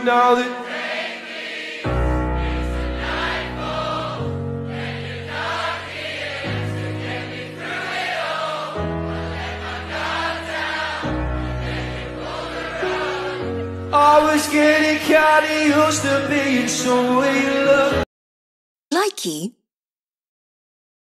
now that I was getting kinda used to being somewhere you love. Likey